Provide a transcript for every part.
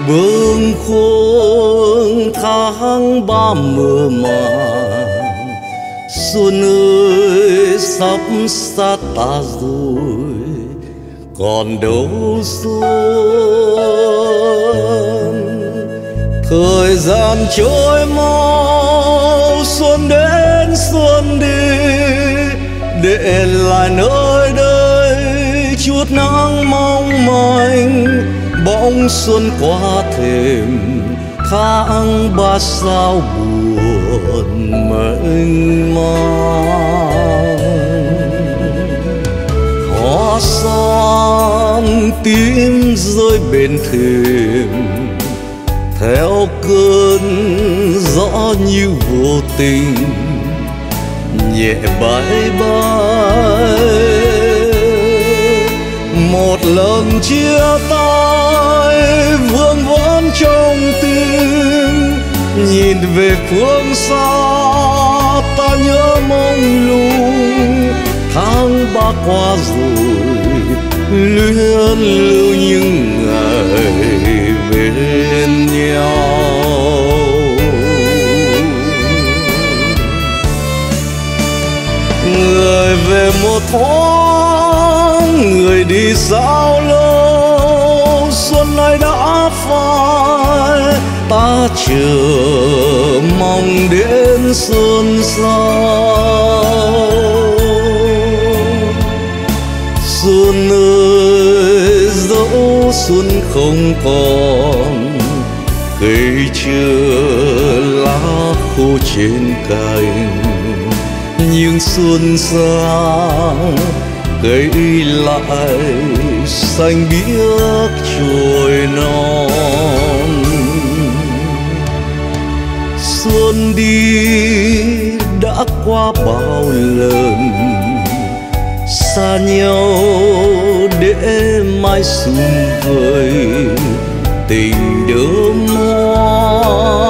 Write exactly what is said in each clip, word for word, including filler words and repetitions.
bâng khuâng tháng ba mưa màng. Xuân ơi sắp xa ta rồi, còn đâu xuân. Thời gian trôi mau, xuân đến xuân đi, để lại nơi đây chút nắng mong manh. Bóng xuân qua thềm tháng ba sao buồn mênh mang. Hoa son tím rơi bên thềm, theo cơn gió như vô tình nhẹ bãi bãi. Một lần chia tay vương vấn trong tim, nhìn về phương xa ta nhớ mong lung. Tháng ba qua rồi luyến lưu những ngày bên nhau. Người về một thoáng, người đi sao lâu. Xuân này đã phai, ta chờ mong đến xuân sau. Xuân ơi dẫu xuân không còn, cây chưa lá khô trên cành, nhưng xuân sang cây lại xanh biếc trồi non. Xuân đi đã qua bao lần, xa nhau để mai sum vơi tình đơm hoa.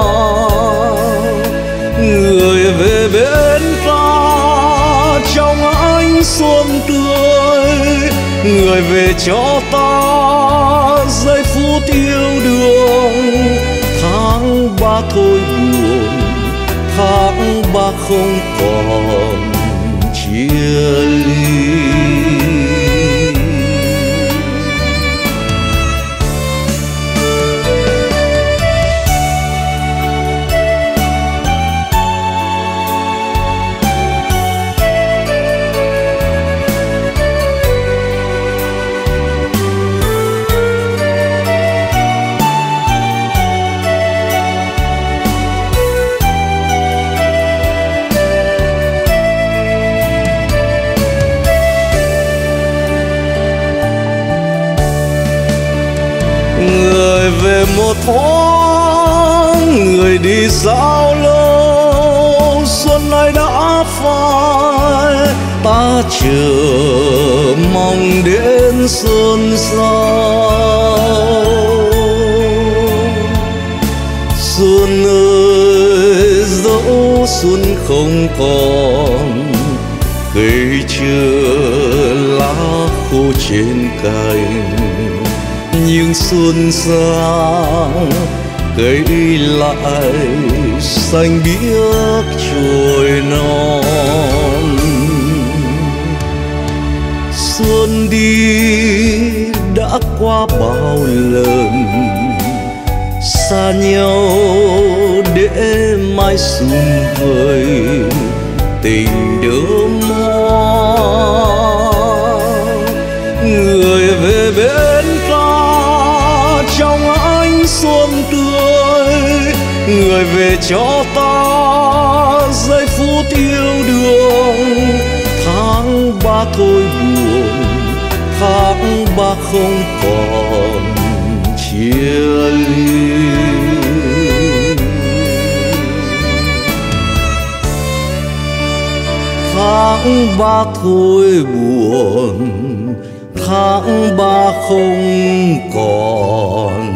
Người về bên ta trong ánh xuân tươi, người về cho ta giây phút yêu đương. Tháng ba thôi buồn, tháng ba không còn chia ly. Người về một thoáng, người đi sao lâu. Xuân này đã phai, ta chờ mong đến xuân sau. Xuân ơi dẫu xuân không còn, cây chưa lá khô trên cành, nhưng xuân sang cây lại xanh biếc trồi non. Xuân đi đã qua bao lần, xa nhau để mai sum vơi tình đơm hoa. Người về bên ta trong ánh xuân tươi, người về cho ta giây phút yêu đương. Tháng ba thôi buồn, tháng ba không còn chia ly. Tháng ba thôi buồn, tháng ba không còn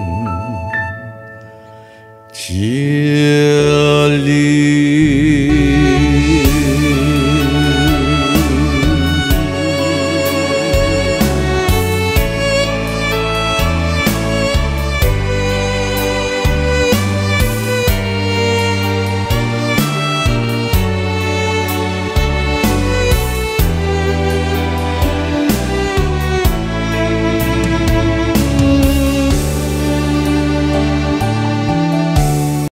chia ly.